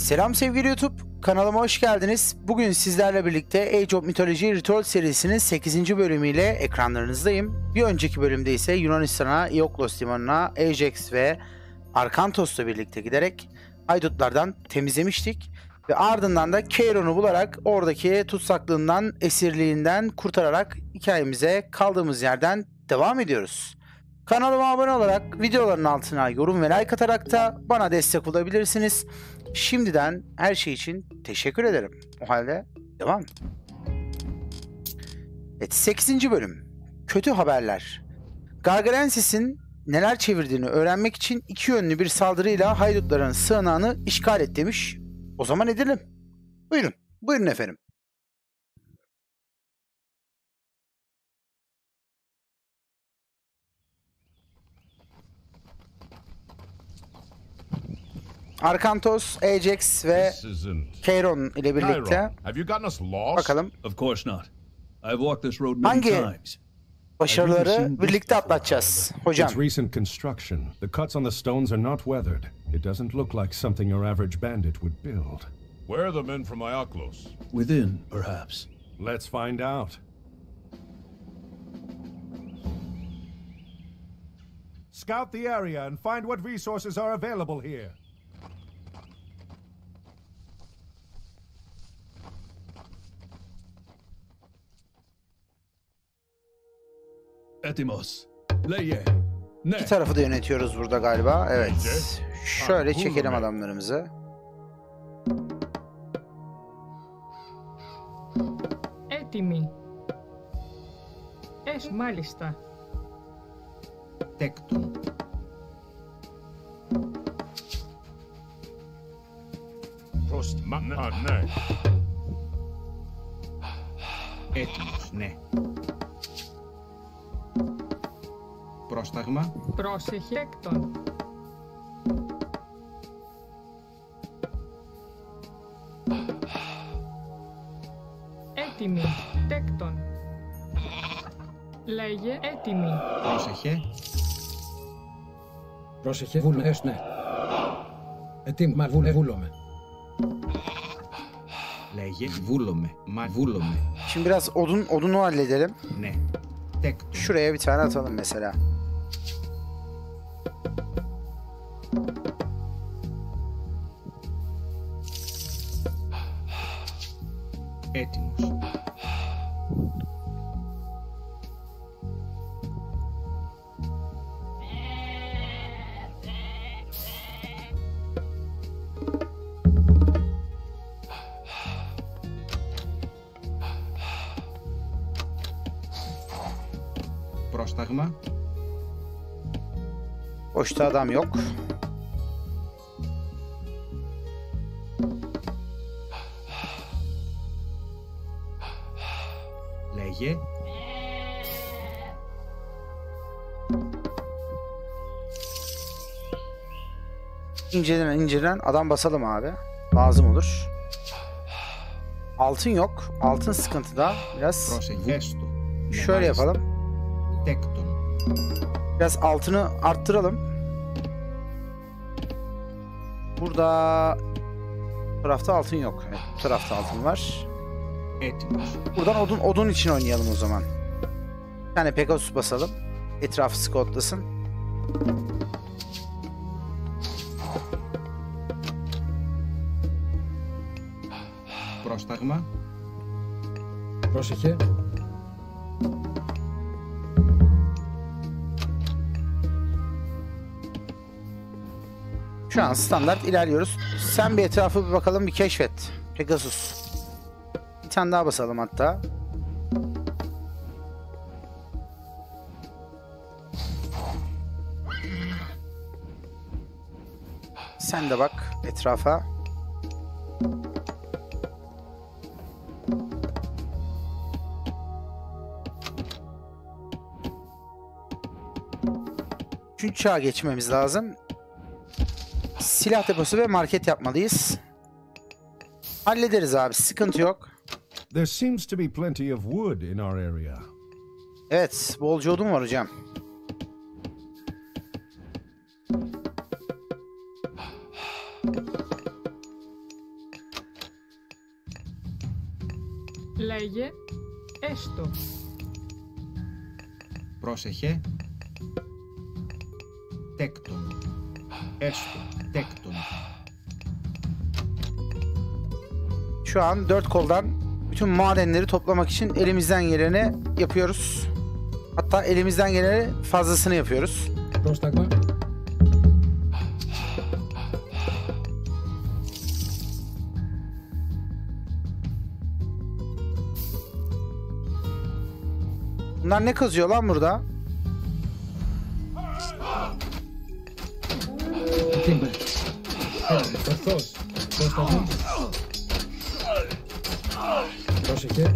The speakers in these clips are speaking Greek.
Selam sevgili YouTube, kanalıma hoş geldiniz. Bugün sizlerle birlikte Age of Mythology Ritual serisinin 8. bölümüyle ekranlarınızdayım. Bir önceki bölümde ise Yunanistan'a, Iolkos limanına, Ajax ve Arkantos'la birlikte giderek haydutlardan temizlemiştik. Ve ardından da Cheiron'u bularak oradaki tutsaklığından, esirliğinden kurtararak hikayemize kaldığımız yerden devam ediyoruz. Kanalıma abone olarak, videoların altına yorum ve like atarak da bana destek olabilirsiniz. Şimdiden her şey için teşekkür ederim. O halde devam. Evet, 8. bölüm. Kötü haberler. Gargarensis'in neler çevirdiğini öğrenmek için iki yönlü bir saldırıyla haydutların sığınağını işgal et demiş. O zaman edelim. Buyurun. Buyurun efendim. Arkantos, Ajax ve Cheiron ile birlikte bakalım hangi başarıları birlikte atlatacağız hocam. It's recent construction. The cuts on the stones are not weathered. It doesn't look like something your average bandit would build. Where are the men from Iolkos? Within, perhaps. Let's find out. Scout the area and find what resources are available here. Etimos. Leye. Ne? İki tarafı da yönetiyoruz burada galiba. Evet. Şöyle çekelim adamlarımızı. Έτοιμοι. Μάλιστα. Τέκτον. Ναι. Έτοιμος, ναι. Πρόσταγμα. Πρόσεχε. Τέκτον. Έτοιμοι. Τέκτον. Λέγε έτοιμοι. Πρόσεχε. Πρόσεχε. Βούλμε. Ναι. Ετοίμ. Μα βούλομαι. Λέγε βούλομαι. Μα βούλομαι. Şimdi biraz odunu halledelim. Ναι. Τέκτον. Şuraya bir tane atalım mesela. Έτοιμος. Πρόσταγμα. Boşta adam yok. Λέγε. İnceden adam basalım abi. Lazım olur. Altın yok. Altın sıkıntıda. Biraz Πρόσεχε. şöyle yapalım. Τέκτον. Biraz altını arttıralım. Burada bu tarafta altın yok. Evet, bu tarafta altın var. Έτοιμος. Buradan odun için oynayalım o zaman. Bir tane Pegasus basalım. Etrafı scoutlasın. Πρόσταγμα. Πρόσεχε. Şu an standart ilerliyoruz. Sen bir etrafı bir bakalım, bir keşfet. Pegasus. Bir tane daha basalım hatta. Sen de bak etrafa. Üçüncü çağa geçmemiz lazım. Silah deposu ve market yapmalıyız. Hallederiz abi, sıkıntı yok. There seems to be plenty of wood in our area. Evet, bolca odun var hocam. Λέγε έστω. Πρόσεχε. Τέκτον. Έστω. Τέκτον. Şu an 4 koldan bütün madenleri toplamak için elimizden geleni yapıyoruz. Hatta elimizden geleni fazlasını yapıyoruz. Πρόσταγμα. Bunlar ne kazıyor lan burada? Έτοιμε. Ορθώς. Πρόσταγμα. Πρόσεχε.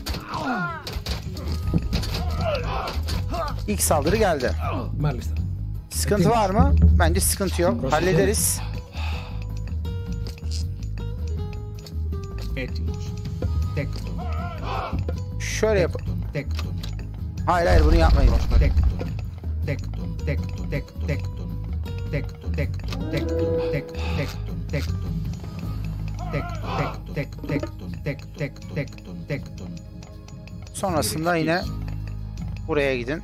İlk saldırı geldi. Μάλιστα. Sıkıntı var mı? Bence sıkıntı yok. Hallederiz. Έτοιμος. Τέκτον. Şöyle yap. Τέκτον. Hayır bunu yapmayın. Τέκτον. Τέκτον. Τέκτον. Τέκτον. Τέκτον. Τέκτον. Τέκτον. Τέκτον. Τέκτον. Τέκτον. Τέκτον. Τέκτον. Τέκτον. Τέκτον. Τέκτον. Sonrasında yine buraya gidin.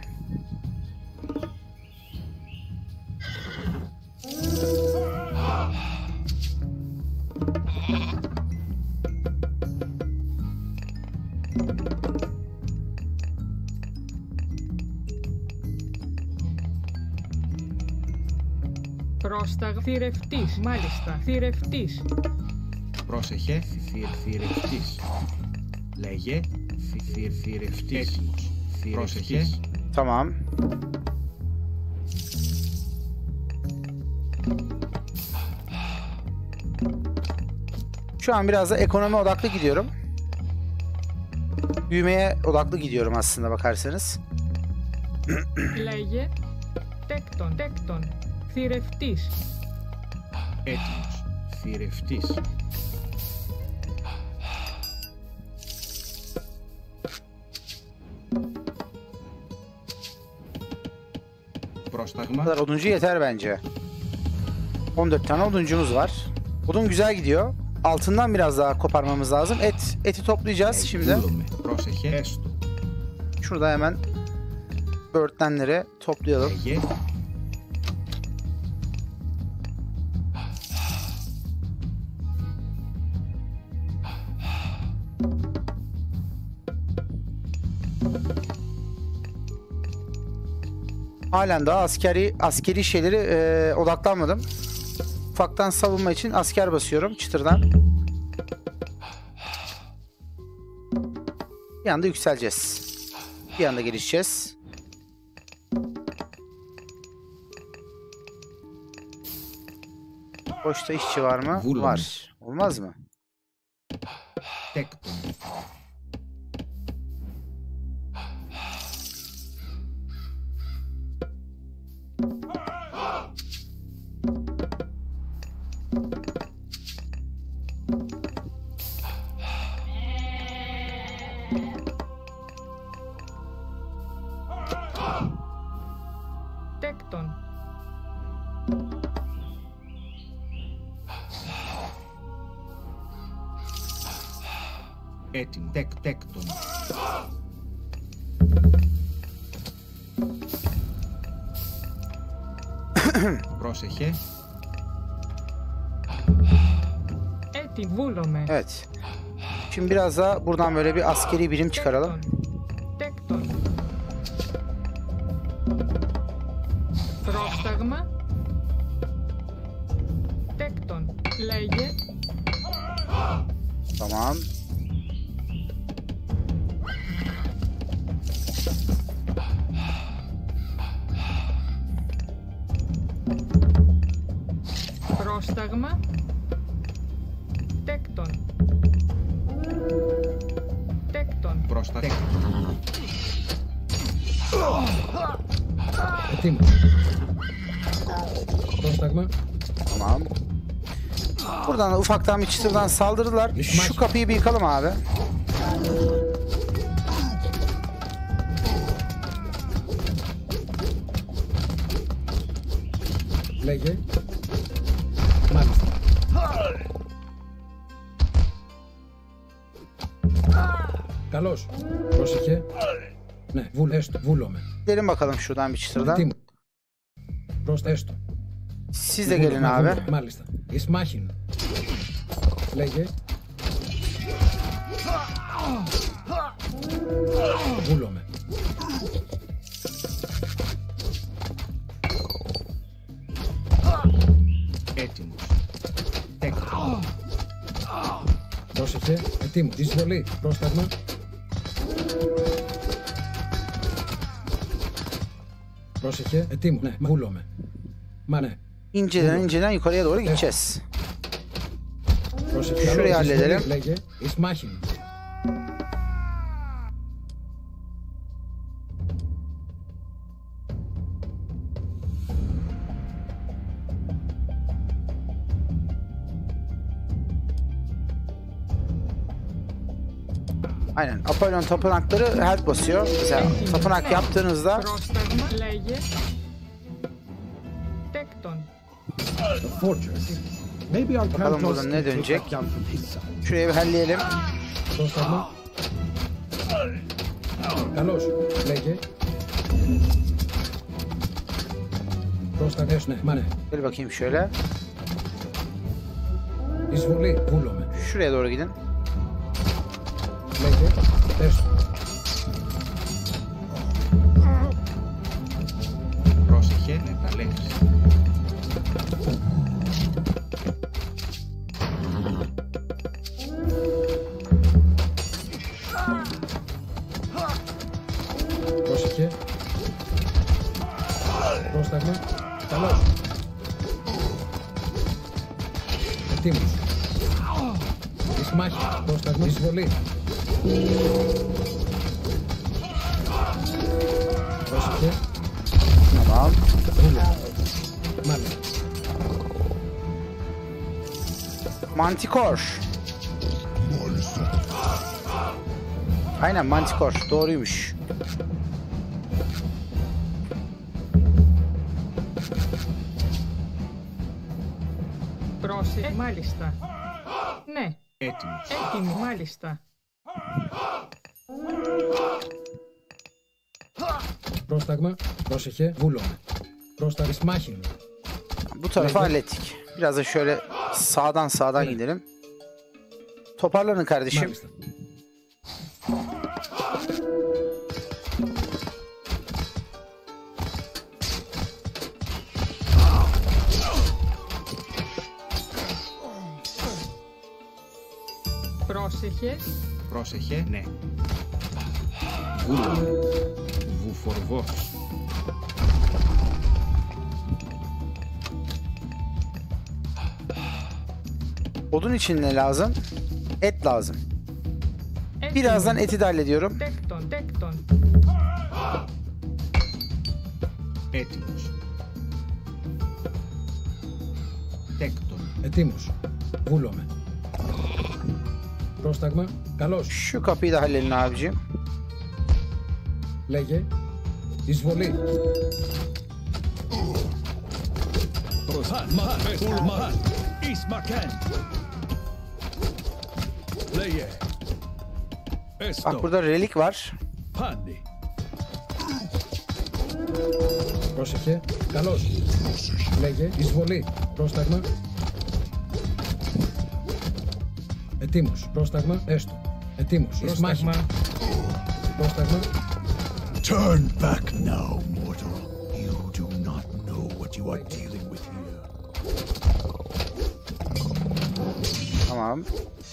Πρόσταγμα. Θηρευτής. Μάλιστα. Θηρευτής. Πρόσεχε. Θηρευτής. Λέγε. Θηρευτής. Έτοιμος. Πρόσεχε. Tamam. Şu an biraz da ekonomi odaklı gidiyorum. Büyümeye odaklı gidiyorum aslında bakarsanız. Λέγε τέκτον. Τέκτον. Θηρευτής. Έτοιμος. Θηρευτής. Bu Πρόσταγμα. kadar oduncu yeter bence. 14 tane oduncumuz var. Odun güzel gidiyor. Altından biraz daha koparmamız lazım. Eti toplayacağız şimdi. Βούλομαι. Πρόσεχε. Έστω. Şurada hemen böğürtlenleri toplayalım. Λέγε. Halen daha askeri şeyleri odaklanmadım. Ufaktan savunma için asker basıyorum çıtırdan. Bir anda yükseleceğiz. Bir anda gelişeceğiz. Boşta işçi var mı? Vurun. Var. Olmaz mı? Τέκτον. Τέκτον. Έτοιμο. Τέκτον. Πρόσεχε. Έτι. Βούλομαι. Evet. Şimdi biraz daha buradan böyle bir askeri birim çıkaralım. Τέκτον. Πρόσταγμα. Τέκτον. Λέγε. Tamam. Πρόσταγμα. Τέκτον. Τέκτον. Πρόσταγμα. Έτοιμε. Πρόσταγμα. Tamam. Buradan da ufaktan bir çıtırdan saldırdılar. Şu kapıyı bir yıkalım abi. Λέγε. Μάλιστα. Καλώς. Πρόσεχε. Ναι, έστω. Βούλομαι. Gidelim bakalım şuradan bir çıtırdan. Ετοίμος. Έστω. Siz de gelin abi. Μάλιστα. Εις μάχην. Λέγε. Βούλομαι. Έτοιμος. Τέκτον. Πρόσεχε. Ετοίμος. Εισβολή. Πρόσταγμα. Πρόσεχε. Ετοίμος. Ναι, βούλομαι. Μα ναι. İnceden yukarıya doğru gideceğiz. Πρόσεχε. Şurayı Καλώς, halledelim. εισβολή. Λέγε. Εις μάχην. Aynen. Apollon tapınakları health basıyor. Mesela tapınak yaptığınızda Πρόσταγμα λέγε Τέκτον. The fortress. Maybe our Bakalım Kratos buradan can ne take dönecek? that down from his side. şurayı bir halleyelim. Πρόσταγμα. Καλώς. Λέγε. Πρόσταγμα. Ναι, μα ναι. Gel bakayım şöyle. Εισβολή. Βούλομαι. Şuraya doğru gidin. Λέγε. Έστω. Πρόσεχε να τα λέξεις. Πρόσεχε. Πρόσταγμα. Καλώς. Ετοίμος. Εις μάχη. Πρόσταγμα. Εισβολή. Πρόσεχε. Tamam. Μάλιστα. Mantikor. Aynen Mantikor. Doğruymuş. Πρόσεχε. Μάλιστα. Ναι. Έτοιμος. Έτοιμη. Μάλιστα. Πρόσταγμα. Πρόσεχε. Βούλομαι. Πρόσταγμα. Εις μάχη. Bu tarafı hallettik. Biraz da şöyle sağdan gidelim. Toparlanın kardeşim. Μάλιστα. Πρόσεχε. Πρόσεχε, ναι. Βούλομαι. Βουφορβός. Odun için ne lazım? Et lazım. Έτοιμη. Birazdan eti de hallediyorum. Τέκτον. Τέκτον. Έτοιμος. Τέκτον. Ετοίμος. Βούλομαι. Πρόσταγμα. Καλώς. Şu kapıyı da halledin abicim. Λέγε. Εισβολή. Bak burada relik var. Πρόσεχε. Καλώς. Λέγε. Εισβολή. Πρόσταγμα. Ετοίμος. Πρόσταγμα. Έστω. Ετοίμος. Εις μάχη. Πρόσταγμα. Turn back now, mortal. You do not know what you are dealing with here. Tamam.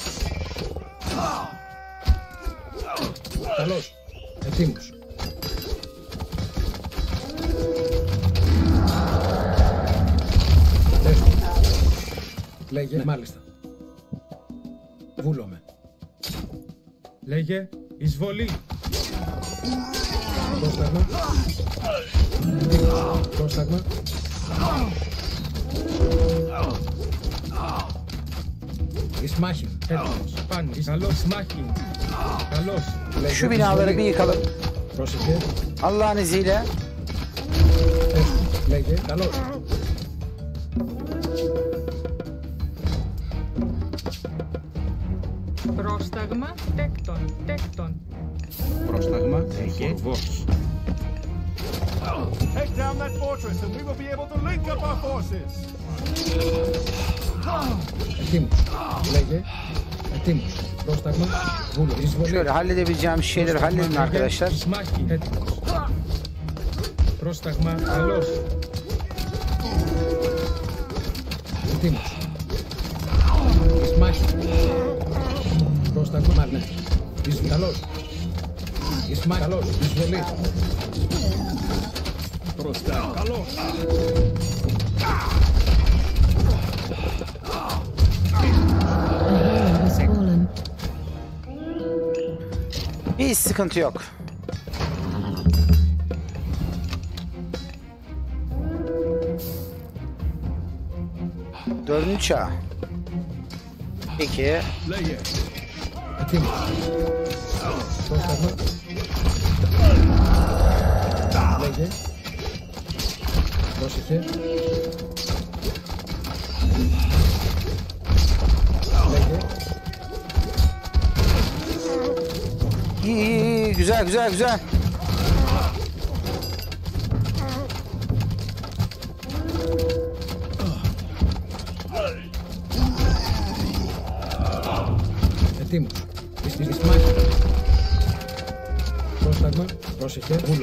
Καλώς. Ετοίμος. Έστω. Λέγε. Ναι, μάλιστα. Βούλομαι. Λέγε εισβολή. Πρόσταγμα. Ετοίμος. Πρόσταγμα. Εις μάχη. Έτοιμος. Πάνω. Καλώς μάχη. Καλώς. Λέγε. Şu binaları bir yıkalım. Πρόσεχε. Allah'ın izniyle. Έστω. Λέγε. Καλώς. Πρόσταγμα. Τέκτον. Τέκτον. Πρόσταγμα. Λέγε. Φορβός. Take down that fortress and we will be able to link up our forces. Ετοίμος. Λέγε. Ετοίμος. Πρόσταγμα. Βούλο. Εισβολή. Şöyle halledebileceğim şeyleri halledin arkadaşlar. Σμάχη. Έτοιμος. Πρόσταγμα. Καλός. Ετοίμος. Ισμάχη. Πρόσταγμα. Μάρνε. Καλός. Ισμάχη. Καλός. Εισβολή. Πρόσταγμα. Καλός. Hiç sıkıntı yok. Dördüncü çağ. Peki. Λέγε. Ετοίμος. Πρόσταγμα. Λέγε. Πρόσεχε. Λέγε. İyi, iyi, iyi. Güzel, güzel, güzel. Ετοίμος. Ισμάχη. Πρόσταγμα. Πρόσεχε. Βούλο.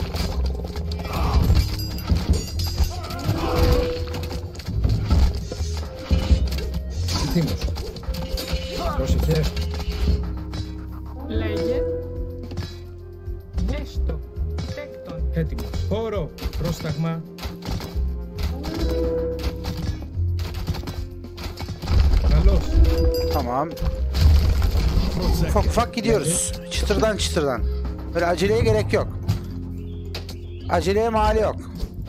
Ετοίμος. Πρόσεχε. Λέγε. Έστω. Τέκτον. Έτοιμος. Χώρο. Πρόσταγμα. Καλός. Tamam. Ufak ufak gidiyoruz. Çıtırdan çıtırdan. Böyle aceleye gerek yok. Aceleye mali yok.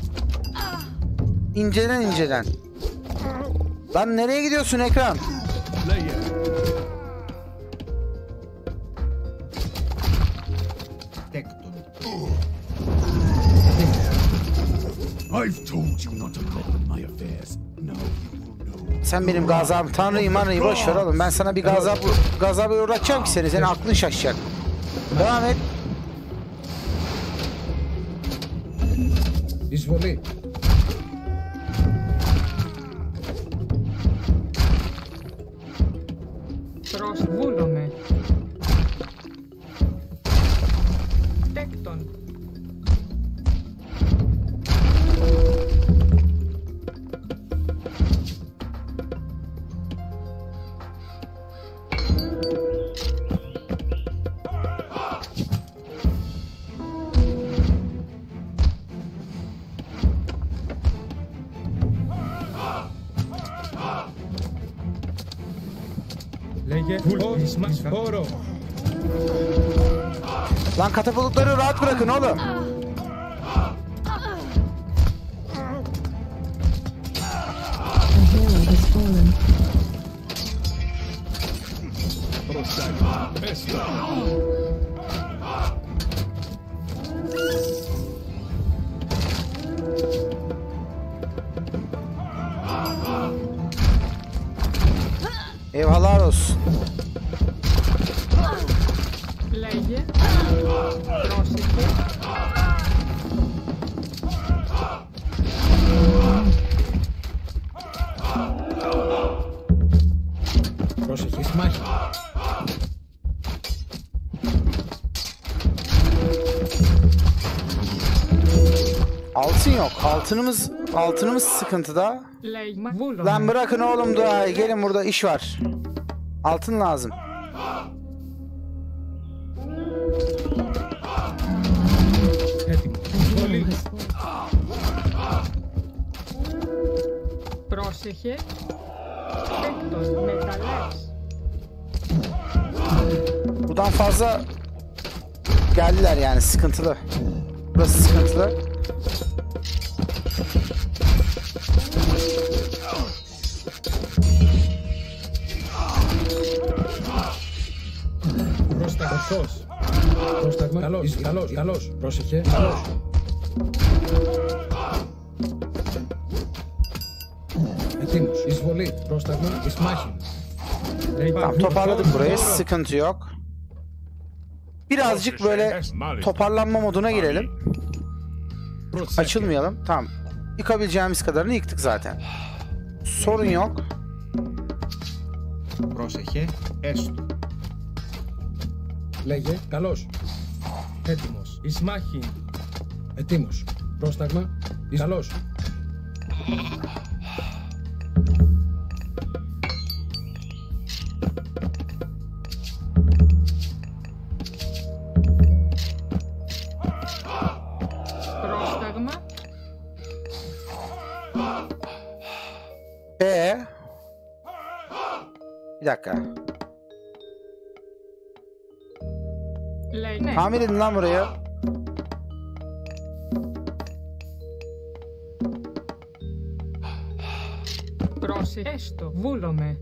İnceden inceden. Lan nereye gidiyorsun ekran? Λέγε. Τέκτον. I've told you not to meddle in my affairs. Now you will know. Sen benim gazabım, tanrıyı manrıyı boş ver oğlum. Ben sana bir gazabı uğratacağım ki seni. Senin aklın şaşacak. Devam et. Εισβολή. Προσβούλομαι. Τέκτον. Λέγε. Χώρο. Lan katapultları rahat bırakın oğlum. Πρόσταγμα. Έστω. Eyvallah olsun. Λέγε. Πρόσεχε. Πρόσεχε. Ισμάχη. Altın yok. Altınımız sıkıntıda. Λέγε. Βούλομαι. Lan bırakın oğlum duayı. Gelin, burada iş var. Altın lazım. Έτοιμος. Εισβολή. Πρόσεχε. Τέκτον. Μεταλλές. Buradan fazla geldiler yani, sıkıntılı. Burası sıkıntılı. Πρόσταγμα. Ορθός. Πρόσταγμα. Καλός. Καλός. Καλός. Πρόσεχε. Καλός. Ετοίμος. Εισβολή. Πρόσταγμα. Ισμάχη. Tamam, toparladık burayı. Sıkıntı yok. Birazcık böyle toparlanma moduna girelim. Açılmayalım. Tamam. Yıkabileceğimiz kadarını yıktık zaten. Sorun yok. Πρόσεχε, έστω. Λέγε, καλώς. Έτοιμος. Εις μάχην. Ετοίμος. Πρόσταγμα. Καλώς. Πρόσταγμα. Bir dakika. Λέει ναι. Tamir edin lan burayı. Πρόσεχε. Έστω. Βούλομαι.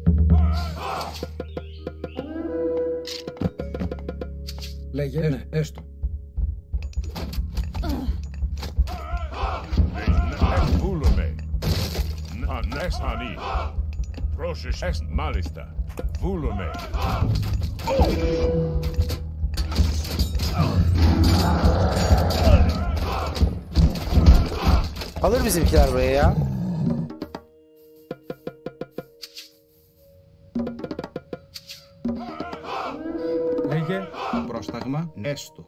Λέγε, ναι, έστω. Βούλομαι. Ανέσανη. Πρόσεχε, μάλιστα. Βούλομαι. Alır bizimkiler buraya ya. Λέγε. Πρόσταγμα, έστω.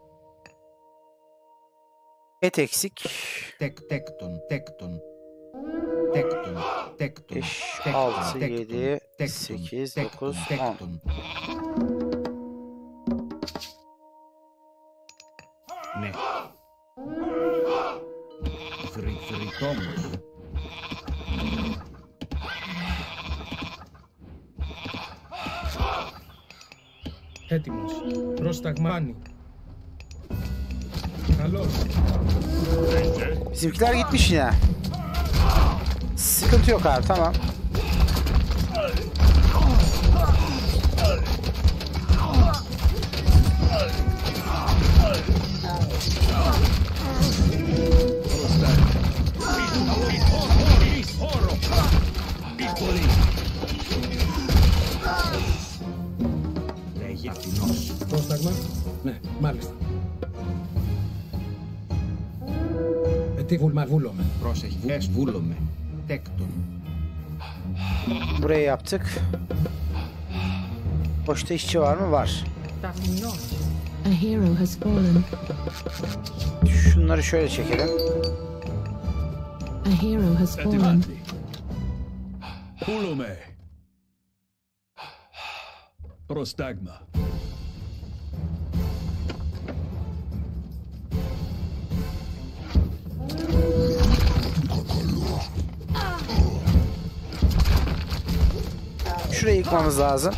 Et eksik. Τέκτον, τέκτον. Τέκτον, τέκτον. 5, 6, 7, 8, 9, 10. Ναι. Θρητόμος. Έτοιμος. Πρόσταγμάνι. Καλώς. Bizimkiler gitmiş yine. Sıkıntı yok abi, tamam. Λέγε Αθηνός. Πρόσταγμα. Ναι, μάλιστα. Βούλομαι. Πρόσεχε, βούλομαι. Τέκτον. Burayı yaptık. Boşta işçi var mı? Var. Ταφνός. A hero has fallen. Şunları şöyle çekelim. A hero has fallen. Pulome. Prostagma. Şurayı yıkmamız lazım.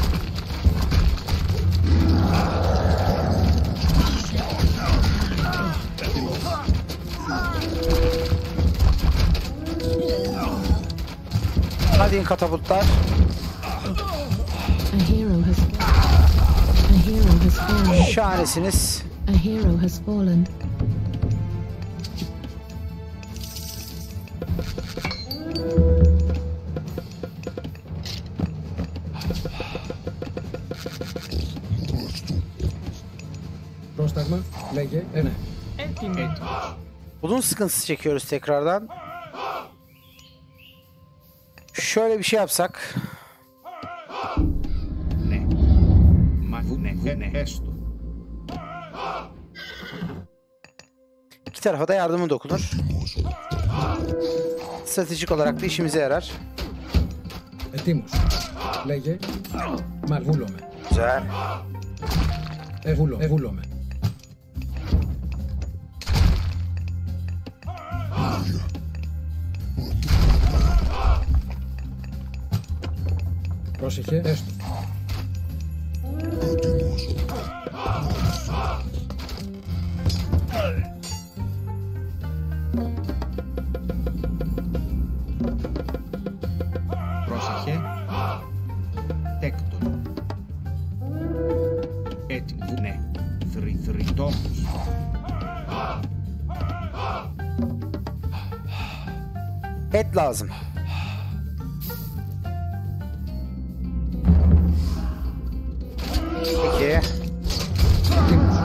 Hadi in katapultlar. A hero has fallen. Şahanesiniz. A hero has fallen. Πρόσταγμα. Λέγε, ναι. Έτοιμη. Bunun sıkıntısı çekiyoruz tekrardan. Şöyle bir şey yapsak. Ναι. Μα ναι, έστω. İki tarafa da yardımı dokunur. Stratejik olarak da işimize yarar. Ετοίμος. Λέγε. Βούλομαι. Güzel. Βούλομαι. Πρόσεχε, έστω. Πρόσεχε. Τέκτον. Έτοιμο. Ναι. Θρητόμος. Et lazım. Peki. Ετοίμος.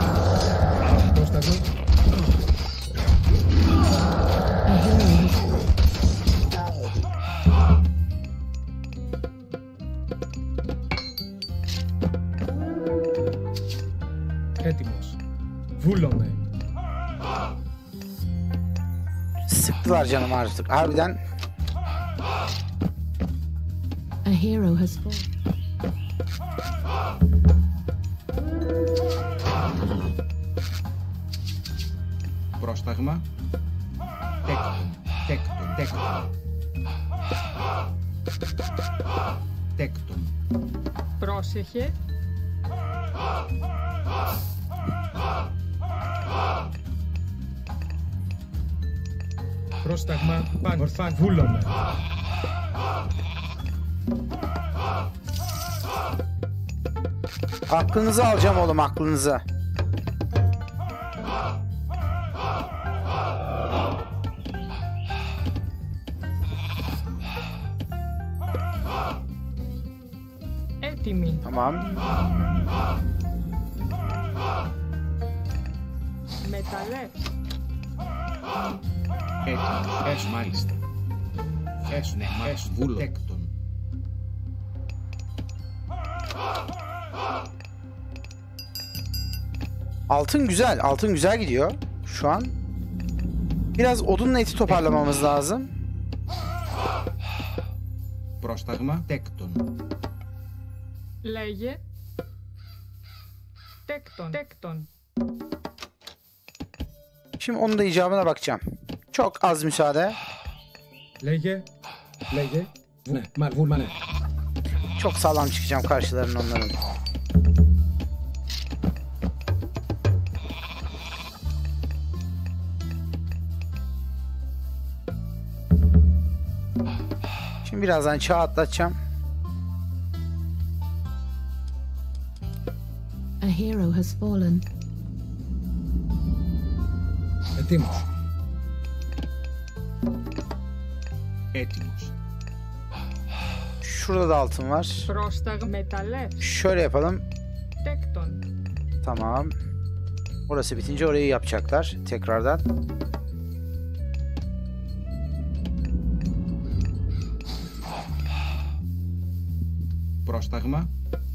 sıktılar canım artık. Harbiden A hero has fallen. Πρόσταγμα. Τέκτον. Πρόσεχε. Πρόσταγμα. Ορφάν. Βούλομαι. aklınızı alacağım oğlum, aklınızı. Έτοιμοι. Tamam. Μεταλλεύς. Έτοιμος. Μάλιστα. Βούλο. Τέκτον. Altın güzel. Altın güzel gidiyor şu an. Biraz odunla eti toparlamamız lazım. Πρόσταγμα. Τέκτον. Λέγε. Τέκτον. Şimdi onun da icabına bakacağım. Çok az müsaade. Λέγε. Ναι, βούλμα, ναι. Çok sağlam çıkacağım karşılarına onların. Şimdi birazdan çağ atlatacağım. A hero has fallen. Ετοίμος. Έτοιμος. Şurada da altın var. Πρόσταγμα. Μεταλλεύς. Şöyle yapalım. Τέκτον. Tamam. Orası bitince orayı yapacaklar tekrardan. Πρόσταγμα.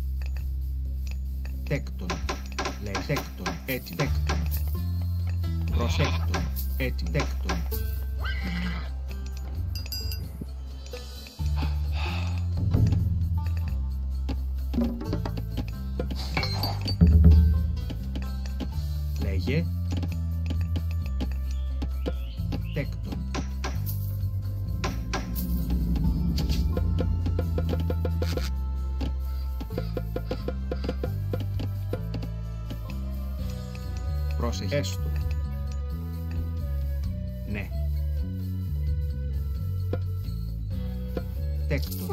Τέκτον. Λέει τέκτον. Τέκτον. Προσέκτον. Τέκτον. Λέγε. Τέκτον. Πρόσεχε. Έστω. Ναι. Τέκτον.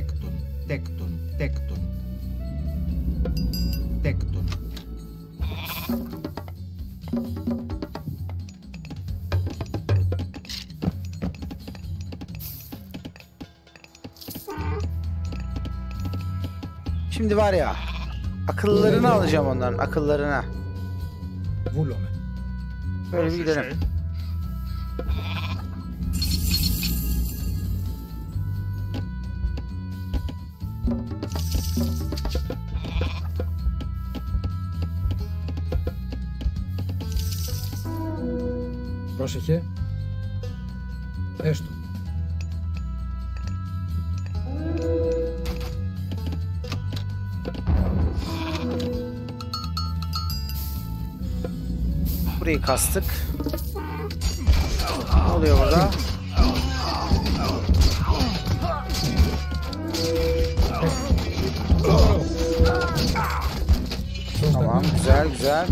Şimdi var ya, akıllarını alacağım onların, akıllarına. Βούλομαι. Böyle bir gidelim. Πρόσεχε. Έστω. Burayı kastık. Ne oluyor burada? Tamam, güzel.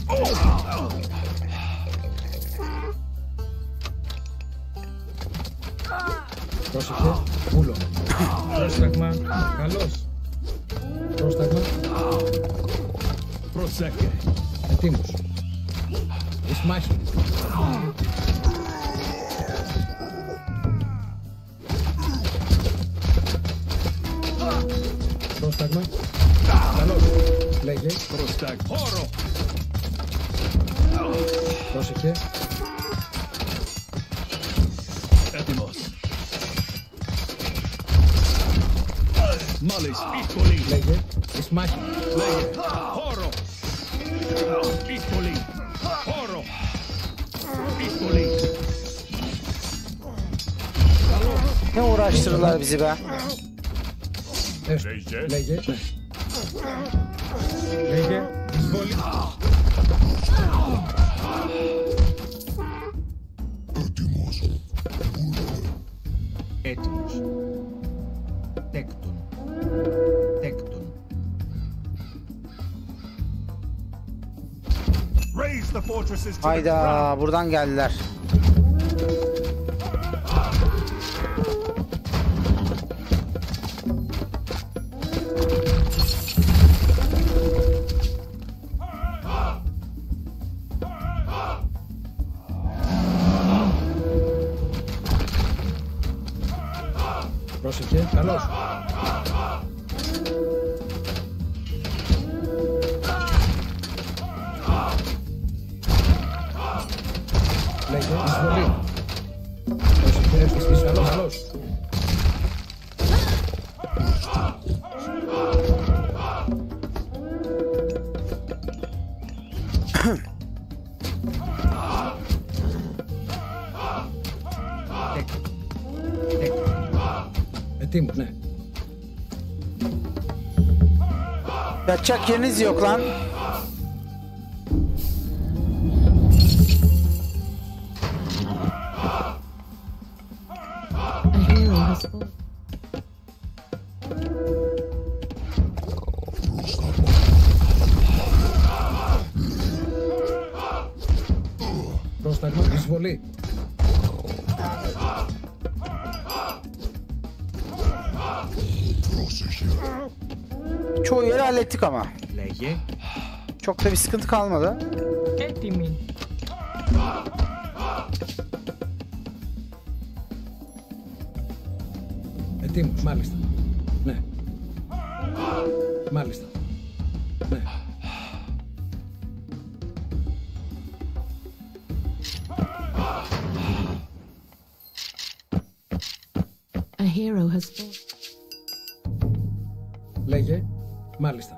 Πρόσεχε. Βούλομαι. Πρόσταγμα. Καλώς. Πρόσταγμα. Προσέκε. Ετοίμος. Εις μάχη. Πρόσταγμα. Καλώς. Λέγε. Προστάκ. Χώρο. Πρόσεχε. Έτοιμος. Μόλις. Ίσκολη. Λέγε. Εις μάχη. Λέγε. Χώρο. Ίσκολη. Χώρο. Ίσκολη. Ne uğraştırırlar bizi be. Έστω. Λέγε. Ναι. Λέγε. Εισβολή. Έτοιμος. Τέκτον. Τέκτον. Raise the fortresses to the Hayda, ground. buradan geldiler. Πρόσεχε. Καλώς. Λέγε. Εισβολή. Πρόσεχε. Έρθεις πίσω. Καλώς. Καλώς. Τέκτον. Τέκτον. Ετοίμος. Ναι. Yatacak yeriniz yok lan. A hero has fallen. Πρόσταγμα. Εισβολή. Çoğu yeri hallettik ama. Λέγε. Çok da bir sıkıntı kalmadı. Έτοιμοι. Ετοίμος. Μάλιστα. Ναι. Μάλιστα. Ναι. A hero has fallen. Λέγε. Μάλιστα.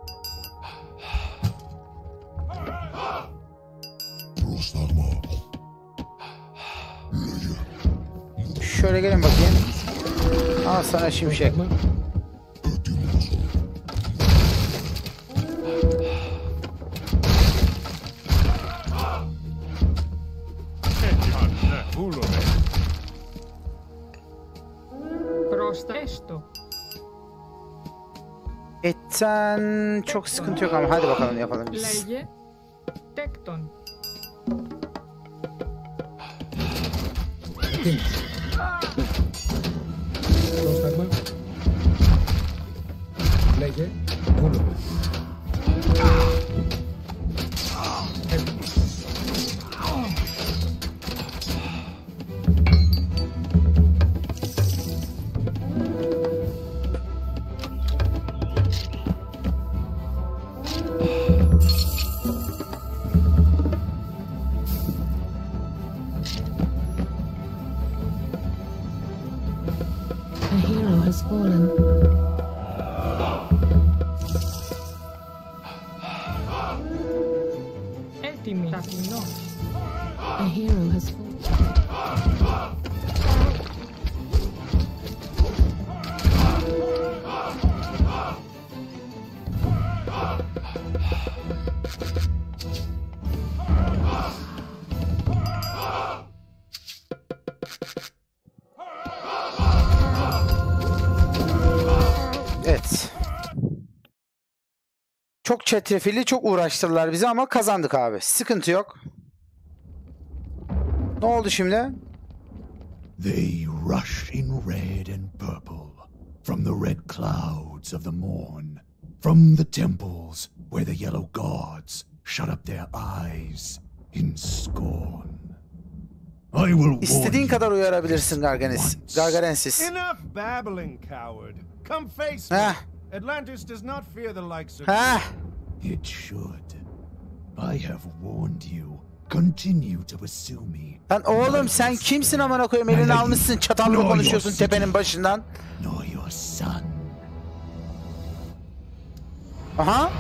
Şöyle gelin bakayım. Al sana şimşek. Πρόσταγμα. Ναι, βούλομαι. Πρόστα. Έστω. Etten çok sıkıntı yok ama hadi bakalım yapalım biz. Λέγε. Τέκτον. Ετοίμος. Ναι. Πρόσταγμα. Λέγε. Βούλομαι. A hero has fallen. Έτοιμοι. Ταπεινός. A hero has fallen. Evet. Çok çetrefilli, çok uğraştırdılar bizi ama kazandık abi. Sıkıntı yok. Ne oldu şimdi? They rush in red and purple from the red clouds of the morn, from the temples where the yellow gods shut up their eyes in scorn. I will warn İstediğin you kadar uyarabilirsin once. Gargarensis. Enough babbling, coward. Come face me. Heh. Atlantis does not fear the likes of Heh. It should. I have warned you. Continue to pursue me. Lan oğlum sen kimsin amına koyayım, elini almışsın çatallı konuşuyorsun tepenin başından. Nor your son. Aha.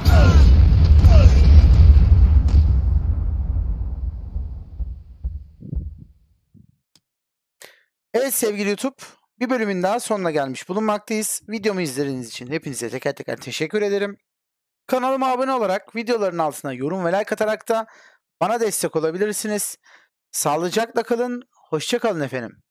Evet sevgili YouTube, Bir bölümün daha sonuna gelmiş bulunmaktayız. Videomu izlediğiniz için hepinize teker teker teşekkür ederim. Kanalıma abone olarak videoların altına yorum ve like atarak da bana destek olabilirsiniz. Sağlıcakla kalın, hoşça kalın efendim.